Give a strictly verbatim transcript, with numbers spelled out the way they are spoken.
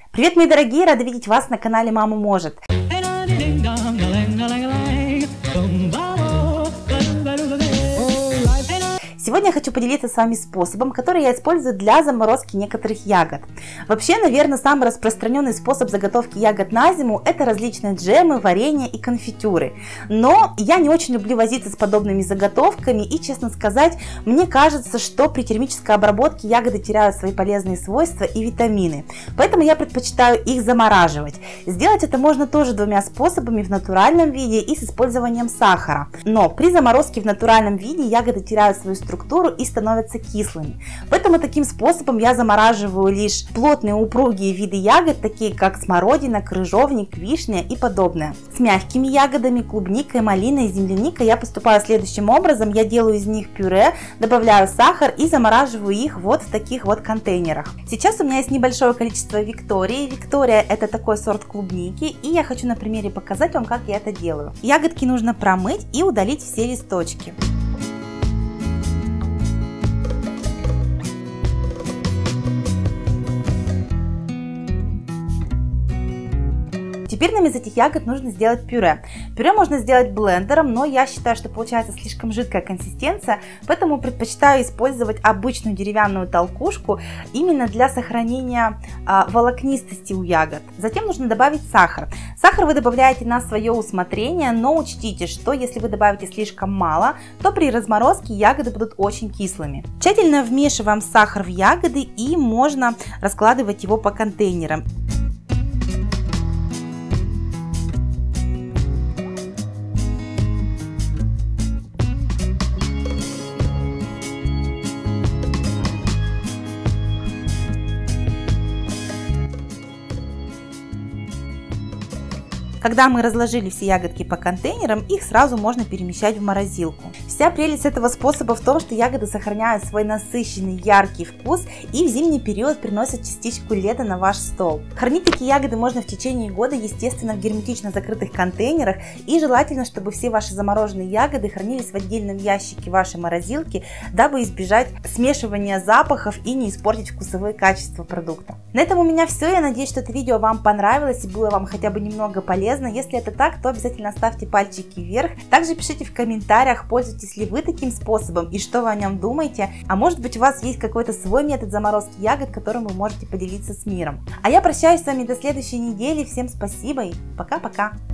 Привет, мои дорогие! Рада видеть вас на канале Мама Может. Сегодня я хочу поделиться с вами способом, который я использую для заморозки некоторых ягод. Вообще, наверное, самый распространенный способ заготовки ягод на зиму – это различные джемы, варенья и конфитюры. Но я не очень люблю возиться с подобными заготовками и, честно сказать, мне кажется, что при термической обработке ягоды теряют свои полезные свойства и витамины. Поэтому я предпочитаю их замораживать. Сделать это можно тоже двумя способами: в натуральном виде и с использованием сахара. Но при заморозке в натуральном виде ягоды теряют свою структуру и становятся кислыми. Поэтому таким способом я замораживаю лишь плотные упругие виды ягод, такие как смородина, крыжовник, вишня и подобное. С мягкими ягодами, клубникой, малиной, земляникой я поступаю следующим образом. Я делаю из них пюре, добавляю сахар и замораживаю их вот в таких вот контейнерах. Сейчас у меня есть небольшое количество Виктории. Виктория — это такой сорт клубники, и я хочу на примере показать вам, как я это делаю. Ягодки нужно промыть и удалить все листочки. Теперь нам из этих ягод нужно сделать пюре. Пюре можно сделать блендером, но я считаю, что получается слишком жидкая консистенция, поэтому предпочитаю использовать обычную деревянную толкушку именно для сохранения а, волокнистости у ягод. Затем нужно добавить сахар. Сахар вы добавляете на свое усмотрение, но учтите, что если вы добавите слишком мало, то при разморозке ягоды будут очень кислыми. Тщательно вмешиваем сахар в ягоды и можно раскладывать его по контейнерам. Когда мы разложили все ягодки по контейнерам, их сразу можно перемещать в морозилку. Вся прелесть этого способа в том, что ягоды сохраняют свой насыщенный яркий вкус и в зимний период приносят частичку лета на ваш стол. Хранить такие ягоды можно в течение года, естественно, в герметично закрытых контейнерах, и желательно, чтобы все ваши замороженные ягоды хранились в отдельном ящике вашей морозилки, дабы избежать смешивания запахов и не испортить вкусовые качества продукта. На этом у меня все. Я надеюсь, что это видео вам понравилось и было вам хотя бы немного полезно. Если это так, то обязательно ставьте пальчики вверх. Также пишите в комментариях, пользуетесь ли вы таким способом и что вы о нем думаете. А может быть, у вас есть какой-то свой метод заморозки ягод, которым вы можете поделиться с миром. А я прощаюсь с вами до следующей недели. Всем спасибо и пока-пока!